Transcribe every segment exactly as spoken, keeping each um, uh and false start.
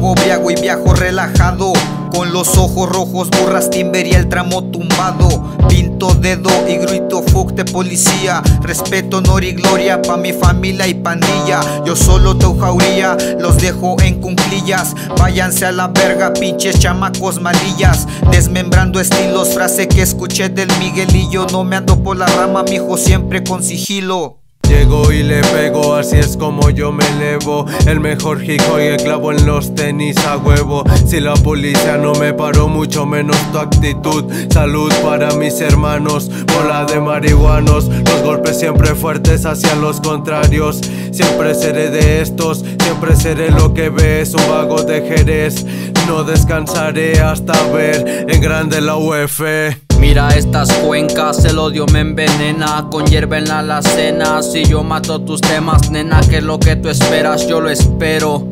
hago briago y viajo relajado, con los ojos rojos, borras timber y el tramo tumbado. Pinto dedo y grito fuck de policía. Respeto, honor y gloria pa' mi familia y pandilla. Yo solo te jauría, los dejo en cunclillas. Váyanse a la verga, pinches chamacos malillas. Desmembrando estilos, frase que escuché del Miguelillo. No me ando por la rama, mijo, siempre con sigilo. Llego y le pego, así es como yo me elevo. El mejor hijo y el clavo en los tenis a huevo. Si la policía no me paró, mucho menos tu actitud. Salud para mis hermanos, bola de marihuanos. Los golpes siempre fuertes hacia los contrarios. Siempre seré de estos, siempre seré lo que ves. Un vago de Jerez, no descansaré hasta ver en grande la U F. Mira estas cuencas, el odio me envenena. Con hierba en la alacena. Si yo mato tus temas, nena, que es lo que tú esperas, yo lo espero.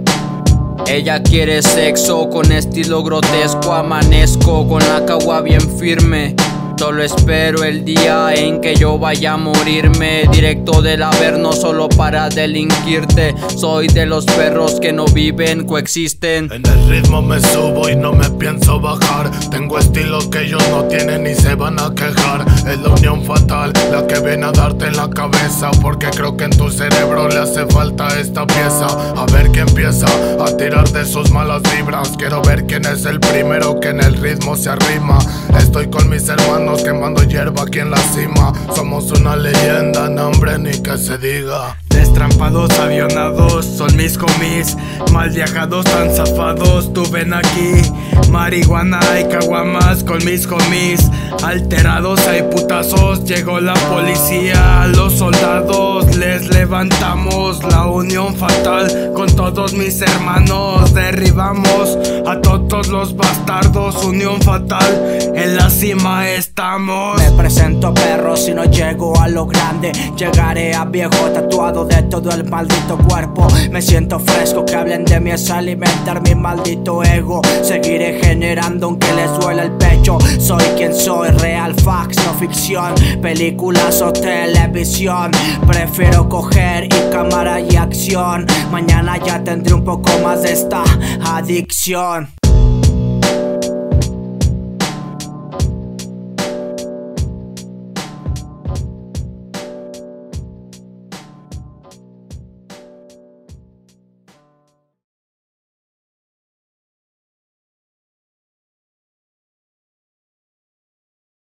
Ella quiere sexo, con estilo grotesco. Amanezco con la cagua bien firme. Solo espero el día en que yo vaya a morirme. Directo del averno solo para delinquirte. Soy de los perros que no viven, coexisten. En el ritmo me subo y no me pienso bajar. Tengo estilos que ellos no tienen y se van a quejar. Es la unión fatal la que viene a darte en la cabeza, porque creo que en tu cerebro le hace falta esta pieza. A ver quién empieza a tirar de sus malas vibras. Quiero ver quién es el primero que en el ritmo se arrima. Estoy con mis hermanos quemando hierba aquí en la cima. Somos una leyenda, no hombre ni que se diga. Destrampados, avionados, son mis homies. Mal viajados, tan zafados, tú ven aquí. Marihuana y caguamas con mis homies. Alterados, hay putazos, llegó la policía. Los soldados les levantamos la unión fatal. Con todos mis hermanos derribamos a todos los bastardos. Unión fatal, en la cima estamos. Me presento perro si no llego a lo grande. Llegaré a viejo tatuado de todo el maldito cuerpo. Me siento fresco, que hablen de mí es alimentar mi maldito ego. Seguiré generando aunque les duele el pecho. Soy quien soy, real facts, no ficción. Películas o televisión. Prefiero coger y cámara y acción. Mañana ya tendré un poco más de esta adicción.